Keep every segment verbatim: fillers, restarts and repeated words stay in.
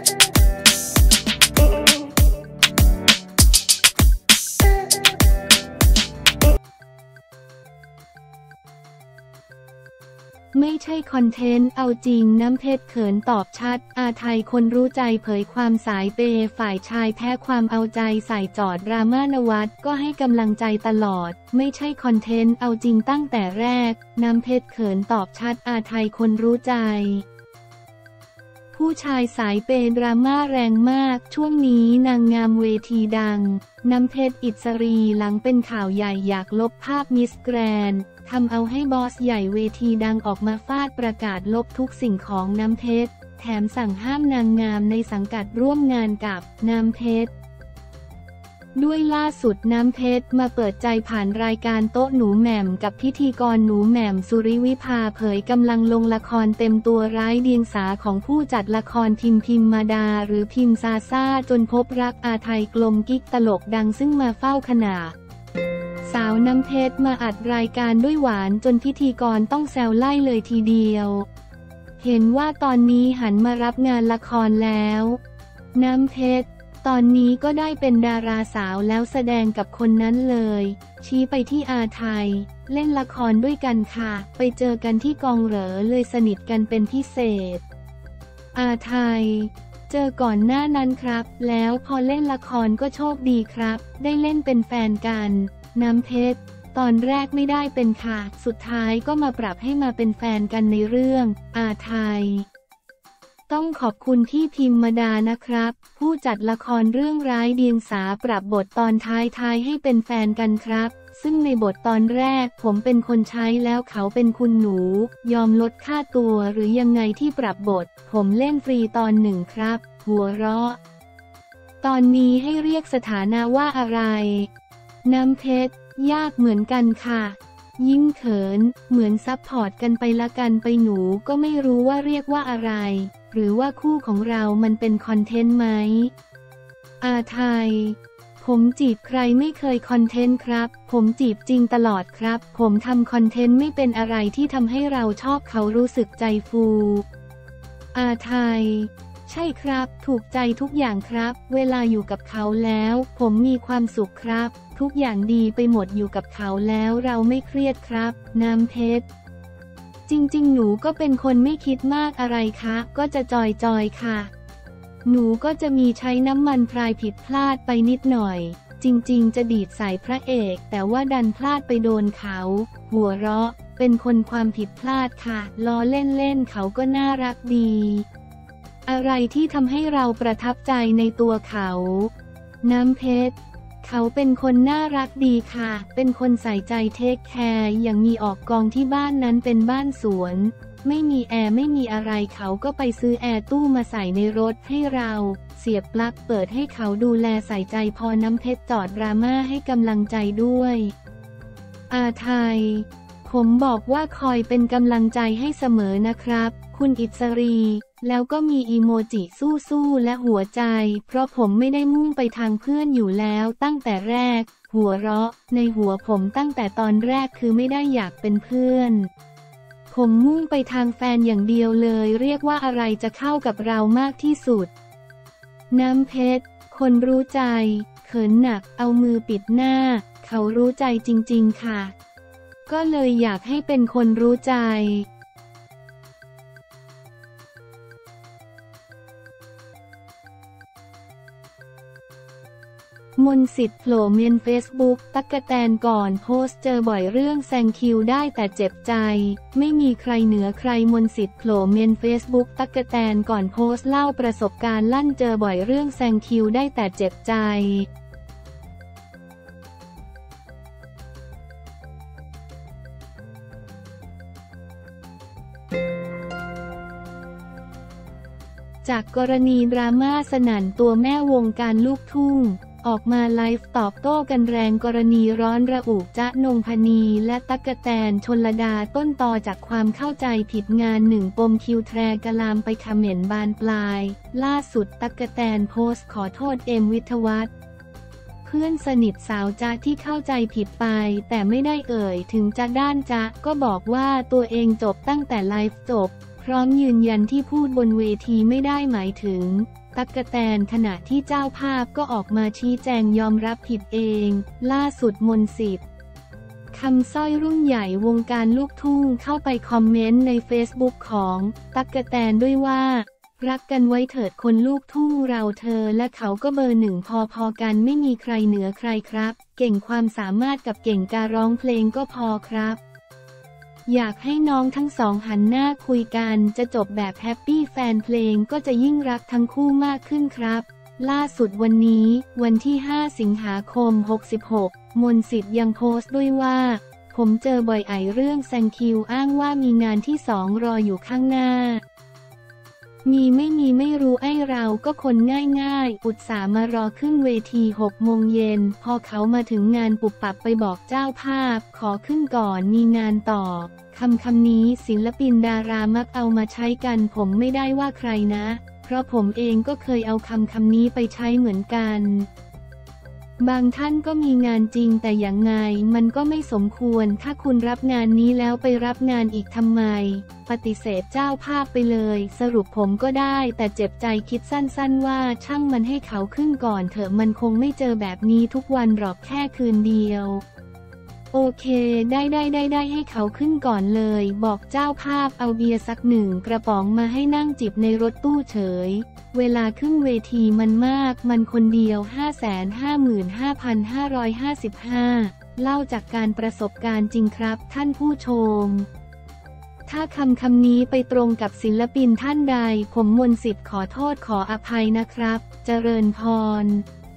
ไม่ใช่คอนเทนต์เอาจริงน้ำเพชรเขินตอบชัดอาไทยคนรู้ใจเผยความสายเปย์ฝ่ายชายแพ้ความเอาใจใส่จอดดราม่านวัดก็ให้กำลังใจตลอดไม่ใช่คอนเทนต์เอาจริงตั้งแต่แรกน้ำเพชรเขินตอบชัดอาไทยคนรู้ใจผู้ชายสายเปย์ดราม่าแรงมากช่วงนี้นางงามเวทีดังน้ำเพชรอิสรีหลังเป็นข่าวใหญ่อยากลบภาพมิสแกรนด์ทำเอาให้บอสใหญ่เวทีดังออกมาฟาดประกาศลบทุกสิ่งของน้ำเพชรแถมสั่งห้ามนางงามในสังกัดร่วมงานกับน้ำเพชรด้วยล่าสุดน้ำเพชรมาเปิดใจผ่านรายการโต๊ะหนูแหม่มกับพิธีกรหนูแหม่มสุริวิภาเผยกำลังลงละครเต็มตัวร้ายเดียงสาของผู้จัดละครพิมพิมมาดาหรือพิมซาซ่าจนพบรักอาไทยกลมกิ๊กตลกดังซึ่งมาเฝ้าขณะสาวน้ำเพชรมาอัดรายการด้วยหวานจนพิธีกรต้องแซวไล่เลยทีเดียวเห็นว่าตอนนี้หันมารับงานละครแล้วน้ำเพชรตอนนี้ก็ได้เป็นดาราสาวแล้วแสดงกับคนนั้นเลยชี้ไปที่อาไทยเล่นละครด้วยกันค่ะไปเจอกันที่กองเหรอเลยสนิทกันเป็นพิเศษอาไทยเจอก่อนหน้านั้นครับแล้วพอเล่นละครก็โชคดีครับได้เล่นเป็นแฟนกันน้ำเพชรตอนแรกไม่ได้เป็นค่ะสุดท้ายก็มาปรับให้มาเป็นแฟนกันในเรื่องอาไทยต้องขอบคุณที่พิมมาดานะครับผู้จัดละครเรื่องร้ายเดียงสาปรับบทตอนท้ายๆให้เป็นแฟนกันครับซึ่งในบทตอนแรกผมเป็นคนใช้แล้วเขาเป็นคุณหนูยอมลดค่าตัวหรือยังไงที่ปรับบทผมเล่นฟรีตอนหนึ่งครับหัวเราะตอนนี้ให้เรียกสถานะว่าอะไรน้ำเพชรยากเหมือนกันค่ะยิ่งเขินเหมือนซับพอร์ตกันไปละกันไปหนูก็ไม่รู้ว่าเรียกว่าอะไรหรือว่าคู่ของเรามันเป็นคอนเทนต์ไหมอาไทยผมจีบใครไม่เคยคอนเทนต์ครับผมจีบจริงตลอดครับผมทำคอนเทนต์ไม่เป็นอะไรที่ทำให้เราชอบเขารู้สึกใจฟูอาไทยใช่ครับถูกใจทุกอย่างครับเวลาอยู่กับเขาแล้วผมมีความสุขครับทุกอย่างดีไปหมดอยู่กับเขาแล้วเราไม่เครียดครับน้ำเพชรจริงๆหนูก็เป็นคนไม่คิดมากอะไรคะก็จะจอยๆค่ะหนูก็จะมีใช้น้ำมันพรายผิดพลาดไปนิดหน่อยจริงๆจะดีดใส่พระเอกแต่ว่าดันพลาดไปโดนเขาหัวเราะเป็นคนความผิดพลาดค่ะล้อเล่นๆเขาก็น่ารักดีอะไรที่ทำให้เราประทับใจในตัวเขาน้ำเพชรเขาเป็นคนน่ารักดีค่ะเป็นคนใส่ใจเทคแคร์อย่างมีออกกองที่บ้านนั้นเป็นบ้านสวนไม่มีแอร์ไม่มีอะไรเขาก็ไปซื้อแอร์ตู้มาใส่ในรถให้เราเสียบปลั๊กเปิดให้เขาดูแลใส่ใจพอน้ำเพชรจอดดราม่าให้กำลังใจด้วยอาไทยผมบอกว่าคอยเป็นกำลังใจให้เสมอนะครับคุณอิสรีแล้วก็มีอีโมจิสู้ๆและหัวใจเพราะผมไม่ได้มุ่งไปทางเพื่อนอยู่แล้วตั้งแต่แรกหัวเราะในหัวผมตั้งแต่ตอนแรกคือไม่ได้อยากเป็นเพื่อนผมมุ่งไปทางแฟนอย่างเดียวเลยเรียกว่าอะไรจะเข้ากับเรามากที่สุดน้ำเพชรคนรู้ใจเขินหนักเอามือปิดหน้าเขารู้ใจจริงๆค่ะก็เลยอยากให้เป็นคนรู้ใจมนต์สิทธิ์โผล่เมนเฟซบุ๊กตั๊กแตนก่อนโพสต์เจอบ่อยเรื่องแซงคิวได้แต่เจ็บใจไม่มีใครเหนือใครมนต์สิทธิ์โผล่เมนเฟซบุ๊กตั๊กแตนก่อนโพสต์เล่าประสบการณ์ลั่นเจอบ่อยเรื่องแซงคิวได้แต่เจ็บใจจากกรณีดราม่าสนั่นตัวแม่วงการลูกทุ่งออกมาไลฟ์ตอบโต้กันแรงกรณีร้อนระอุจ๊ะนงพนีและตั๊กแตนชลดาต้นตอจากความเข้าใจผิดงานหนึ่งปมคิวแทรกลามไปเขม่นบานปลายล่าสุดตั๊กแตนโพสต์ขอโทษเอ็มวิทวัฒน์เพื่อนสนิทสาวจ๊ะที่เข้าใจผิดไปแต่ไม่ได้เอ่ยถึงจ๊ะด้านจ๊ะก็บอกว่าตัวเองจบตั้งแต่ไลฟ์จบเพร้อมยืนยันที่พูดบนเวทีไม่ได้หมายถึงตั๊กแตนขณะที่เจ้าภาพก็ออกมาชี้แจงยอมรับผิดเองล่าสุดมนต์สิทธิ์คำสร้อยรุ่นใหญ่วงการลูกทุ่งเข้าไปคอมเมนต์ในเฟซบุ๊กของตั๊กแตนด้วยว่ารักกันไว้เถิดคนลูกทุ่งเราเธอและเขาก็เบอร์หนึ่งพอๆกันไม่มีใครเหนือใครครับเก่งความสามารถกับเก่งการร้องเพลงก็พอครับอยากให้น้องทั้งสองหันหน้าคุยกันจะจบแบบแฮปปี้แฟนเพลงก็จะยิ่งรักทั้งคู่มากขึ้นครับล่าสุดวันนี้วันที่ห้าสิงหาคมหกสิบหกมนต์สิทธิ์ยังโพสต์ด้วยว่าผมเจอบ่อยไอเรื่องแซงคิวอ้างว่ามีงานที่สองรออยู่ข้างหน้ามีไม่มีไม่รู้ไอ้เราก็คนง่ายๆอุตส่าห์มารอขึ้นเวทีหกโมงเย็นพอเขามาถึงงานปุบปับไปบอกเจ้าภาพขอขึ้นก่อนมีงานต่อคำคำนี้ศิลปินดารามักเอามาใช้กันผมไม่ได้ว่าใครนะเพราะผมเองก็เคยเอาคำคำนี้ไปใช้เหมือนกันบางท่านก็มีงานจริงแต่อย่างไงมันก็ไม่สมควรถ้าคุณรับงานนี้แล้วไปรับงานอีกทำไมปฏิเสธเจ้าภาพไปเลยสรุปผมก็ได้แต่เจ็บใจคิดสั้นๆว่าช่างมันให้เขาขึ้นก่อนเถอะมันคงไม่เจอแบบนี้ทุกวันหรอกแค่คืนเดียวโอเคได้ได้ได้ได้ให้เขาขึ้นก่อนเลยบอกเจ้าภาพเอาเบียร์สักหนึ่งกระป๋องมาให้นั่งจิบในรถตู้เฉยเวลาขึ้นเวทีมันมากมันคนเดียว ห้าแสนห้าหมื่นห้าพันห้าร้อยห้าสิบห้า เล่าจากการประสบการณ์จริงครับท่านผู้ชมถ้าคำคำนี้ไปตรงกับศิลปินท่านใดผมมนต์สิทธิ์ขอโทษขออภัยนะครับเจริญพร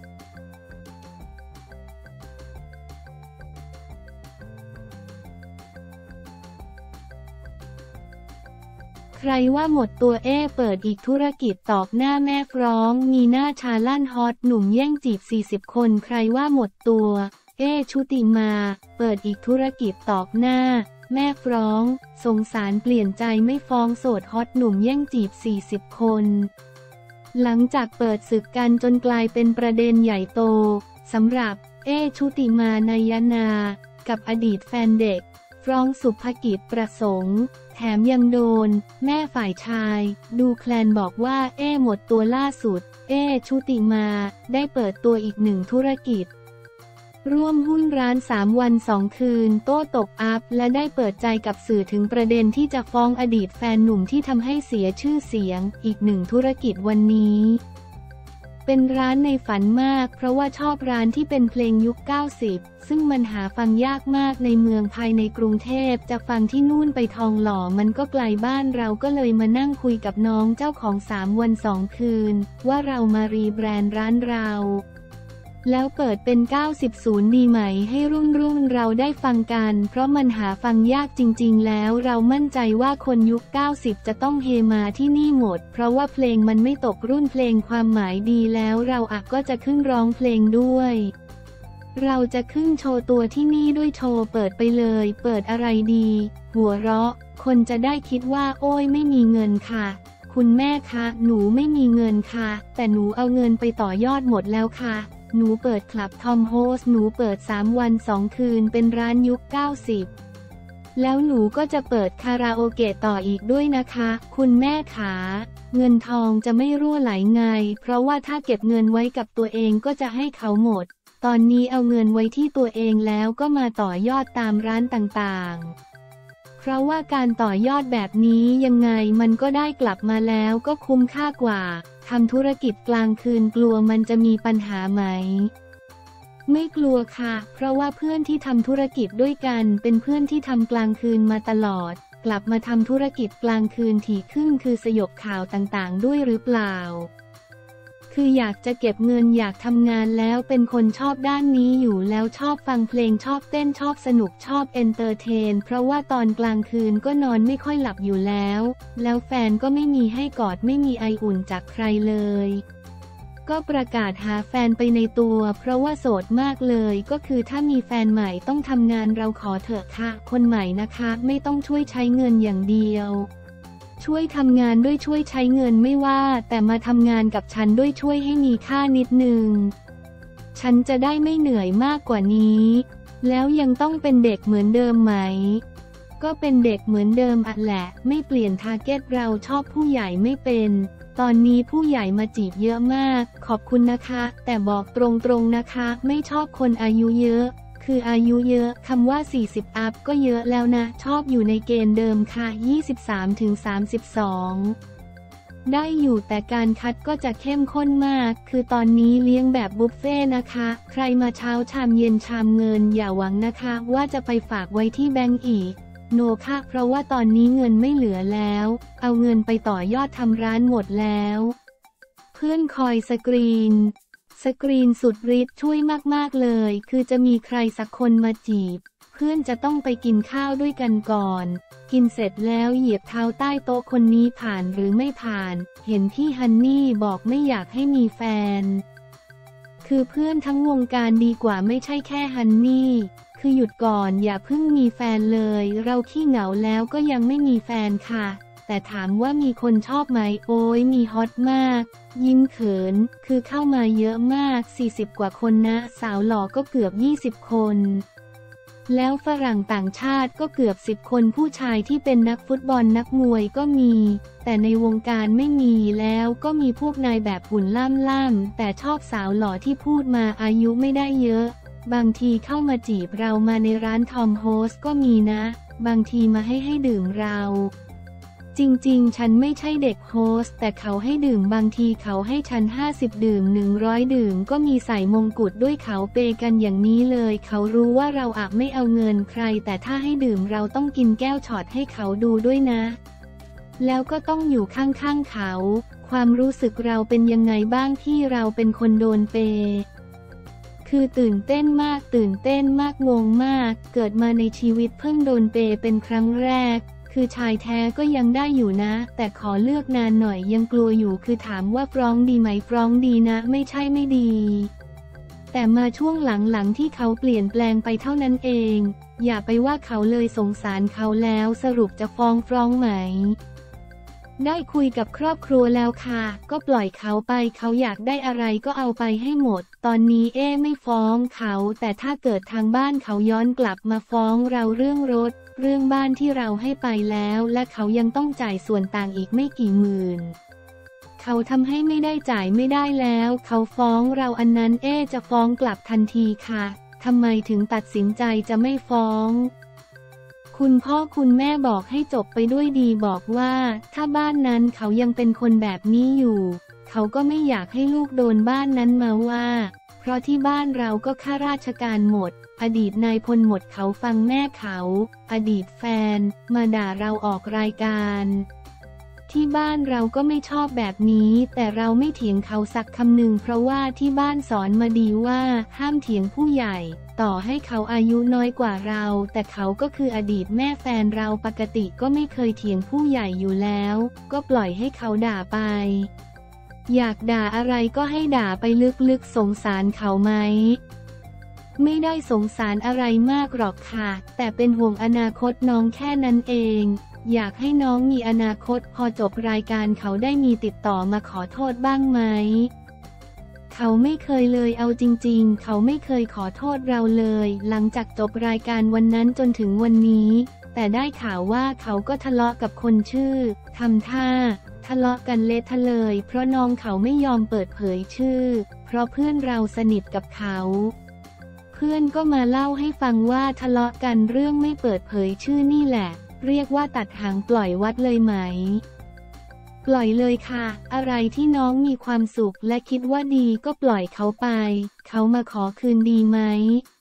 ใครว่าหมดตัวเอเปิดอีกธุรกิจตอกหน้าแม่ฟ้องมีหน้าชาลั่นฮอตหนุ่มแย่งจีบสี่สิบคนใครว่าหมดตัวเอชุติมาเปิดอีกธุรกิจตอกหน้าแม่ฟ้องสงสารเปลี่ยนใจไม่ฟ้องโสดฮอตหนุ่มแย่งจีบสี่สิบคนหลังจากเปิดศึกกันจนกลายเป็นประเด็นใหญ่โตสำหรับเอชุติมานายนากับอดีตแฟนเด็กฟ้องสุภกิจประสงค์แถมยังโดนแม่ฝ่ายชายดูแคลนบอกว่าเอหมดตัวล่าสุดเอชุติมาได้เปิดตัวอีกหนึ่งธุรกิจร่วมหุ้นร้านสามวันสองคืนโต้ตกอัพและได้เปิดใจกับสื่อถึงประเด็นที่จะฟ้องอดีตแฟนหนุ่มที่ทำให้เสียชื่อเสียงอีกหนึ่งธุรกิจวันนี้เป็นร้านในฝันมากเพราะว่าชอบร้านที่เป็นเพลงยุคเก้าสิบซึ่งมันหาฟังยากมากในเมืองภายในกรุงเทพจะฟังที่นู่นไปทองหล่อมันก็ไกลบ้านเราก็เลยมานั่งคุยกับน้องเจ้าของสามวันสองคืนว่าเรามารีแบรนด์ร้านเราแล้วเปิดเป็นเก้าสิบศูนย์ดีไหมให้รุ่นรุ่นเราได้ฟังกันเพราะมันหาฟังยากจริงๆแล้วเรามั่นใจว่าคนยุคเก้าสิบจะต้องเฮมาที่นี่หมดเพราะว่าเพลงมันไม่ตกรุ่นเพลงความหมายดีแล้วเราอ่ะก็จะขึ้นร้องเพลงด้วยเราจะขึ้นโชว์ตัวที่นี่ด้วยโชว์เปิดไปเลยเปิดอะไรดีหัวเราะคนจะได้คิดว่าโอ้ยไม่มีเงินค่ะคุณแม่คะหนูไม่มีเงินค่ะแต่หนูเอาเงินไปต่อยอดหมดแล้วค่ะหนูเปิดคลับทอมโฮสหนูเปิดสามวันสองคืนเป็นร้านยุคเก้าสิบแล้วหนูก็จะเปิดคาราโอเกะต่ออีกด้วยนะคะคุณแม่ขาเงินทองจะไม่รั่วไหลไงเพราะว่าถ้าเก็บเงินไว้กับตัวเองก็จะให้เขาหมดตอนนี้เอาเงินไว้ที่ตัวเองแล้วก็มาต่อยอดตามร้านต่างๆเพราะว่าการต่อยอดแบบนี้ยังไงมันก็ได้กลับมาแล้วก็คุ้มค่ากว่าทำธุรกิจกลางคืนกลัวมันจะมีปัญหาไหมไม่กลัวค่ะเพราะว่าเพื่อนที่ทำธุรกิจด้วยกันเป็นเพื่อนที่ทำกลางคืนมาตลอดกลับมาทำธุรกิจกลางคืนถี่ขึ้นคือสยบข่าวต่างๆด้วยหรือเปล่าคืออยากจะเก็บเงินอยากทำงานแล้วเป็นคนชอบด้านนี้อยู่แล้วชอบฟังเพลงชอบเต้นชอบสนุกชอบเอนเตอร์เทนเพราะว่าตอนกลางคืนก็นอนไม่ค่อยหลับอยู่แล้วแล้วแฟนก็ไม่มีให้กอดไม่มีไออุ่นจากใครเลยก็ประกาศหาแฟนไปในตัวเพราะว่าโสดมากเลยก็คือถ้ามีแฟนใหม่ต้องทำงานเราขอเถอะค่ะคนใหม่นะคะไม่ต้องช่วยใช้เงินอย่างเดียวช่วยทำงานด้วยช่วยใช้เงินไม่ว่าแต่มาทำงานกับฉันด้วยช่วยให้มีค่านิดนึงฉันจะได้ไม่เหนื่อยมากกว่านี้แล้วยังต้องเป็นเด็กเหมือนเดิมไหมก็เป็นเด็กเหมือนเดิมอ่ะแหละไม่เปลี่ยนทาร์เก็ตเราชอบผู้ใหญ่ไม่เป็นตอนนี้ผู้ใหญ่มาจีบเยอะมากขอบคุณนะคะแต่บอกตรงๆนะคะไม่ชอบคนอายุเยอะคืออายุเยอะคำว่าสี่สิบอัพก็เยอะแล้วนะชอบอยู่ในเกณฑ์เดิมค่ะ ยี่สิบสามถึงสามสิบสอง ได้อยู่แต่การคัดก็จะเข้มข้นมากคือตอนนี้เลี้ยงแบบบุฟเฟ่นะคะใครมาเช้าชามเย็นชามเงินอย่าหวังนะคะว่าจะไปฝากไว้ที่แบงก์อีกโนค่ะเพราะว่าตอนนี้เงินไม่เหลือแล้วเอาเงินไปต่อยอดทำร้านหมดแล้วเพื่อนคอยสกรีนสกรีนสุดฤทธิ์ช่วยมากๆเลยคือจะมีใครสักคนมาจีบเพื่อนจะต้องไปกินข้าวด้วยกันก่อนกินเสร็จแล้วเหยียบเท้าใต้โต๊ะคนนี้ผ่านหรือไม่ผ่านเห็นที่ฮันนี่บอกไม่อยากให้มีแฟนคือเพื่อนทั้งวงการดีกว่าไม่ใช่แค่ฮันนี่คือหยุดก่อนอย่าเพิ่งมีแฟนเลยเราขี้เหงาแล้วก็ยังไม่มีแฟนค่ะแต่ถามว่ามีคนชอบไหมโอ้ยมีฮอตมากยิ้มเขินคือเข้ามาเยอะมากสี่สิบกว่าคนนะสาวหล่อก็เกือบยี่สิบคนแล้วฝรั่งต่างชาติก็เกือบสิบคนผู้ชายที่เป็นนักฟุตบอลนักมวยก็มีแต่ในวงการไม่มีแล้วก็มีพวกนายแบบหุ่นล่ำๆแต่ชอบสาวหล่อที่พูดมาอายุไม่ได้เยอะบางทีเข้ามาจีบเรามาในร้านทอมโฮสก็มีนะบางทีมาให้ให้ดื่มเราจริงๆฉันไม่ใช่เด็กโฮสแต่เขาให้ดื่มบางทีเขาให้ฉันห้าสิบดื่มหนึ่งร้อยดื่มก็มีใส่มงกุฎด้วยเขาเปกันอย่างนี้เลยเขารู้ว่าเราอาจไม่เอาเงินใครแต่ถ้าให้ดื่มเราต้องกินแก้วช็อตให้เขาดูด้วยนะแล้วก็ต้องอยู่ข้างๆเขาความรู้สึกเราเป็นยังไงบ้างที่เราเป็นคนโดนเปคือตื่นเต้นมากตื่นเต้นมากงงมากเกิดมาในชีวิตเพิ่งโดนเปเป็นครั้งแรกคือชายแท้ก็ยังได้อยู่นะแต่ขอเลือกนานหน่อยยังกลัวอยู่คือถามว่าฟ้องดีไหมฟ้องดีนะไม่ใช่ไม่ดีแต่มาช่วงหลังๆที่เขาเปลี่ยนแปลงไปเท่านั้นเองอย่าไปว่าเขาเลยสงสารเขาแล้วสรุปจะฟ้องฟ้องไหมได้คุยกับครอบครัวแล้วค่ะก็ปล่อยเขาไปเขาอยากได้อะไรก็เอาไปให้หมดตอนนี้เอ๊ไม่ฟ้องเขาแต่ถ้าเกิดทางบ้านเขาย้อนกลับมาฟ้องเราเรื่องรถเรื่องบ้านที่เราให้ไปแล้วและเขายังต้องจ่ายส่วนต่างอีกไม่กี่หมื่นเขาทำให้ไม่ได้จ่ายไม่ได้แล้วเขาฟ้องเราอันนั้นเอ๊จะฟ้องกลับทันทีค่ะทำไมถึงตัดสินใจจะไม่ฟ้องคุณพ่อคุณแม่บอกให้จบไปด้วยดีบอกว่าถ้าบ้านนั้นเขายังเป็นคนแบบนี้อยู่เขาก็ไม่อยากให้ลูกโดนบ้านนั้นมาว่าเพราะที่บ้านเราก็ข้าราชการหมดอดีตนายพลหมดเขาฟังแม่เขาอดีตแฟนมาด่าเราออกรายการที่บ้านเราก็ไม่ชอบแบบนี้แต่เราไม่เถียงเขาสักคำหนึ่งเพราะว่าที่บ้านสอนมาดีว่าห้ามเถียงผู้ใหญ่ต่อให้เขาอายุน้อยกว่าเราแต่เขาก็คืออดีตแม่แฟนเราปกติก็ไม่เคยเถียงผู้ใหญ่อยู่แล้วก็ปล่อยให้เขาด่าไปอยากด่าอะไรก็ให้ด่าไปลึกๆสงสารเขาไหมไม่ได้สงสารอะไรมากหรอกค่ะแต่เป็นห่วงอนาคตน้องแค่นั้นเองอยากให้น้องมีอนาคตพอจบรายการเขาได้มีติดต่อมาขอโทษบ้างไหมเขาไม่เคยเลยเอาจริงๆเขาไม่เคยขอโทษเราเลยหลังจากจบรายการวันนั้นจนถึงวันนี้แต่ได้ข่าวว่าเขาก็ทะเลาะกับคนชื่อทำท่าทะเลาะกันเละทะเลยเพราะน้องเขาไม่ยอมเปิดเผยชื่อเพราะเพื่อนเราสนิทกับเขาเพื่อนก็มาเล่าให้ฟังว่าทะเลาะกันเรื่องไม่เปิดเผยชื่อนี่แหละเรียกว่าตัดหางปล่อยวัดเลยไหมปล่อยเลยค่ะอะไรที่น้องมีความสุขและคิดว่าดีก็ปล่อยเขาไปเขามาขอคืนดีไหม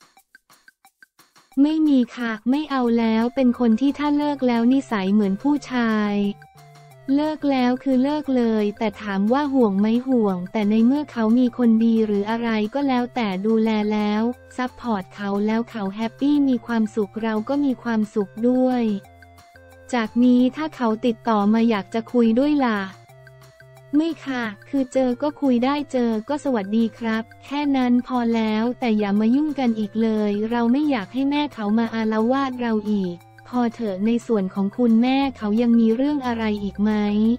ไม่มีค่ะไม่เอาแล้วเป็นคนที่ถ้าเลิกแล้วนิสัยเหมือนผู้ชายเลิกแล้วคือเลิกเลยแต่ถามว่าห่วงไหมห่วงแต่ในเมื่อเขามีคนดีหรืออะไรก็แล้วแต่ดูแลแล้วซัพพอร์ตเขาแล้วเขาแฮปปี้มีความสุขเราก็มีความสุขด้วยจากนี้ถ้าเขาติดต่อมาอยากจะคุยด้วยล่ะไม่ค่ะคือเจอก็คุยได้เจอก็สวัสดีครับแค่นั้นพอแล้วแต่อย่ามายุ่งกันอีกเลยเราไม่อยากให้แม่เขามาอาละวาดเราอีกพอเถอะในส่วนของคุณแม่เขายังมีเรื่องอะไรอีกไหม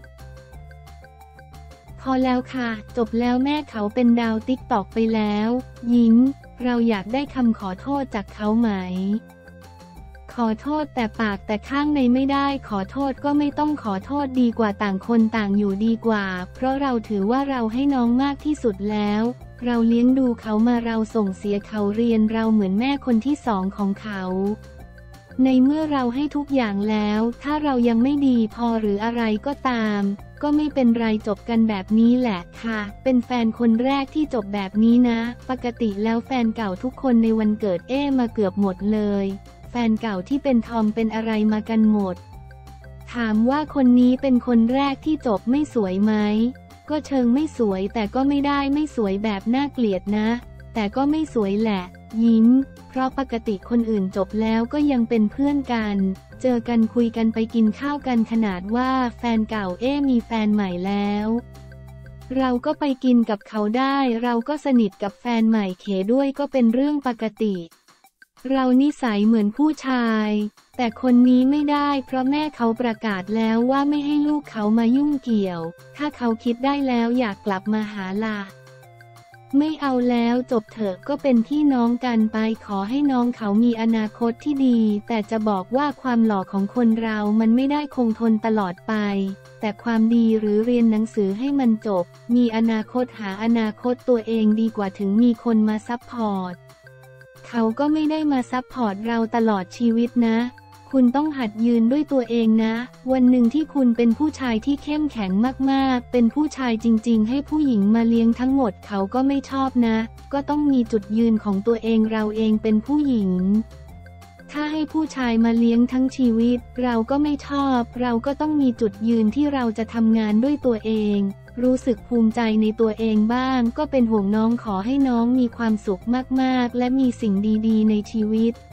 พอแล้วค่ะจบแล้วแม่เขาเป็นดาวติ๊กตอกไปแล้วยิ้มเราอยากได้คำขอโทษจากเขาไหมขอโทษแต่ปากแต่ข้างในไม่ได้ขอโทษก็ไม่ต้องขอโทษดีกว่าต่างคนต่างอยู่ดีกว่าเพราะเราถือว่าเราให้น้องมากที่สุดแล้วเราเลี้ยงดูเขามาเราส่งเสียเขาเรียนเราเหมือนแม่คนที่สองของเขาในเมื่อเราให้ทุกอย่างแล้วถ้าเรายังไม่ดีพอหรืออะไรก็ตามก็ไม่เป็นไรจบกันแบบนี้แหละค่ะเป็นแฟนคนแรกที่จบแบบนี้นะปกติแล้วแฟนเก่าทุกคนในวันเกิดเอ้มาเกือบหมดเลยแฟนเก่าที่เป็นทอมเป็นอะไรมากันหมดถามว่าคนนี้เป็นคนแรกที่จบไม่สวยไหมก็เชิงไม่สวยแต่ก็ไม่ได้ไม่สวยแบบน่าเกลียดนะแต่ก็ไม่สวยแหละยิ้มเพราะปกติคนอื่นจบแล้วก็ยังเป็นเพื่อนกันเจอกันคุยกันไปกินข้าวกันขนาดว่าแฟนเก่าเอ้มีแฟนใหม่แล้วเราก็ไปกินกับเขาได้เราก็สนิทกับแฟนใหม่เขด้วยก็เป็นเรื่องปกติเรานิสัยเหมือนผู้ชายแต่คนนี้ไม่ได้เพราะแม่เขาประกาศแล้วว่าไม่ให้ลูกเขามายุ่งเกี่ยวถ้าเขาคิดได้แล้วอยากกลับมาหาล่ะไม่เอาแล้วจบเถอะก็เป็นพี่น้องกันไปขอให้น้องเขามีอนาคตที่ดีแต่จะบอกว่าความหล่อของคนเรามันไม่ได้คงทนตลอดไปแต่ความดีหรือเรียนหนังสือให้มันจบมีอนาคตหาอนาคตตัวเองดีกว่าถึงมีคนมาซัพพอร์ตเขาก็ไม่ได้มาซัพพอร์ตเราตลอดชีวิตนะคุณต้องหัดยืนด้วยตัวเองนะวันหนึ่งที่คุณเป็นผู้ชายที่เข้มแข็งมากๆเป็นผู้ชายจริงๆให้ผู้หญิงมาเลี้ยงทั้งหมดเขาก็ไม่ชอบนะก็ต้องมีจุดยืนของตัวเองเราเองเป็นผู้หญิงถ้าให้ผู้ชายมาเลี้ยงทั้งชีวิตเราก็ไม่ชอบเราก็ต้องมีจุดยืนที่เราจะทำงานด้วยตัวเองรู้สึกภูมิใจในตัวเองบ้างก็เป็นห่วงน้องขอให้น้องมีความสุขมากๆและมีสิ่งดีๆในชีวิต